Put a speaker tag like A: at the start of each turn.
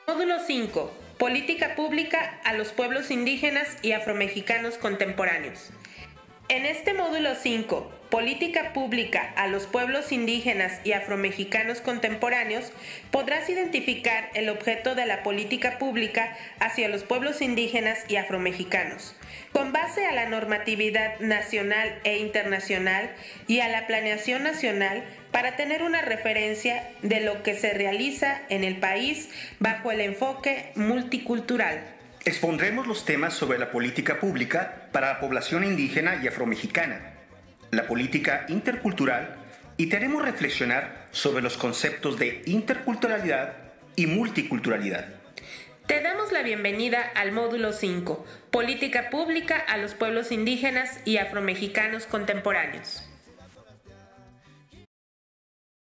A: Módulo 5. Política pública a los pueblos indígenas y afromexicanos contemporáneos. En este módulo 5, Política pública a los pueblos indígenas y afromexicanos contemporáneos, podrás identificar el objeto de la política pública hacia los pueblos indígenas y afromexicanos, con base a la normatividad nacional e internacional y a la planeación nacional, para tener una referencia de lo que se realiza en el país bajo el enfoque multicultural.
B: Expondremos los temas sobre la política pública para la población indígena y afromexicana, la política intercultural, y te haremos reflexionar sobre los conceptos de interculturalidad y multiculturalidad.
A: Te damos la bienvenida al módulo 5, Política pública a los pueblos indígenas y afromexicanos contemporáneos.